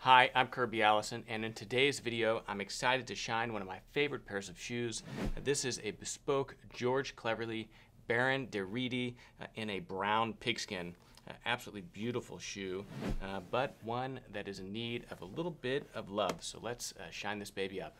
Hi, I'm Kirby Allison, and in today's video, I'm excited to shine one of my favorite pairs of shoes. This is a bespoke George Cleverley Baron de Rede in a brown pigskin. Absolutely beautiful shoe, but one that is in need of a little bit of love. So let's shine this baby up.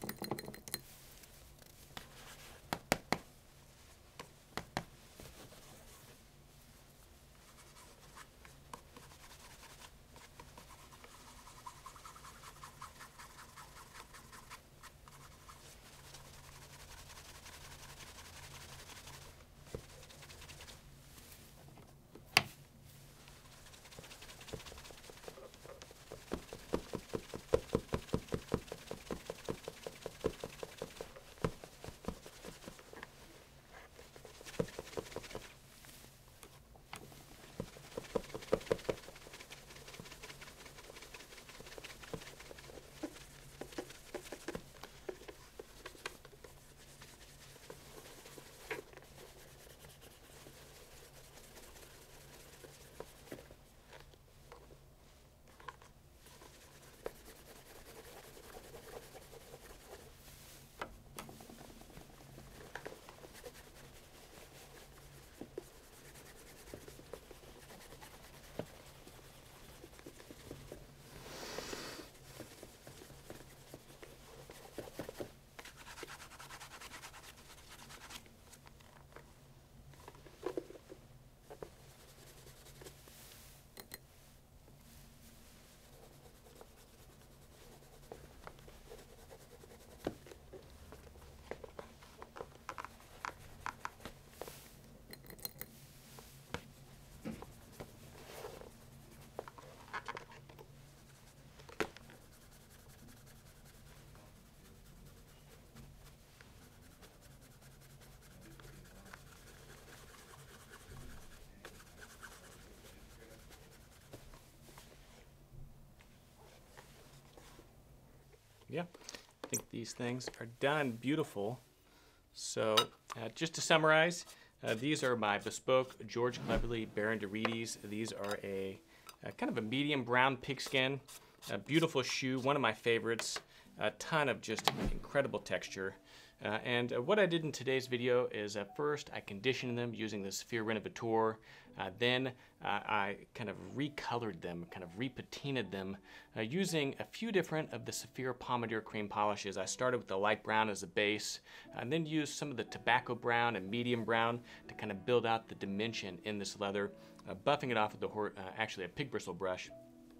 Yeah, I think these things are done beautiful. So just to summarize, these are my bespoke George Cleverley Baron de Rede's. These are a kind of a medium brown pigskin, a beautiful shoe, one of my favorites, a ton of just incredible texture. And what I did in today's video is first I conditioned them using the Saphir Renovateur. Then I kind of recolored them, kind of repatinaed them using a few different of the Saphir Pomander cream polishes. I started with the light brown as a base, and then used some of the tobacco brown and medium brown to kind of build out the dimension in this leather, buffing it off with actually a pig bristle brush.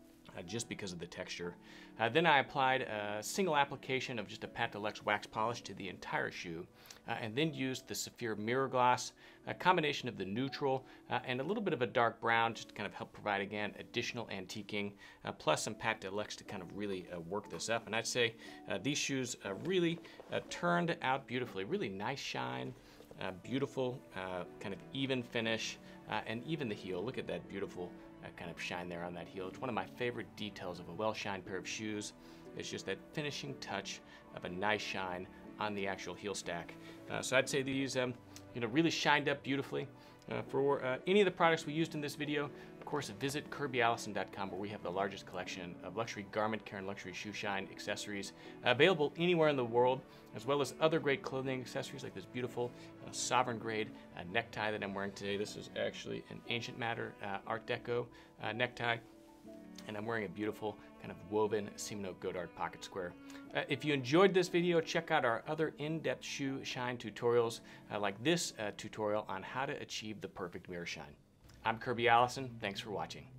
Just because of the texture. Then I applied a single application of just a Pat Deluxe wax polish to the entire shoe, and then used the Saphir Mirror Gloss, a combination of the neutral and a little bit of a dark brown just to kind of help provide, again, additional antiquing, plus some Pat Deluxe to kind of really work this up. And I'd say these shoes really turned out beautifully. Really nice shine, beautiful kind of even finish, and even the heel. Look at that beautiful kind of shine there on that heel. It's one of my favorite details of a well-shined pair of shoes. It's just that finishing touch of a nice shine on the actual heel stack. So I'd say these really shined up beautifully. For any of the products we used in this video, of course, visit KirbyAllison.com, where we have the largest collection of luxury garment care and luxury shoe shine accessories available anywhere in the world, as well as other great clothing accessories like this beautiful sovereign grade necktie that I'm wearing today. This is actually an Ancient Matter Art Deco necktie, and I'm wearing a beautiful kind of woven Simino Godard pocket square. If you enjoyed this video, check out our other in-depth shoe shine tutorials like this tutorial on how to achieve the perfect mirror shine. I'm Kirby Allison. Thanks for watching.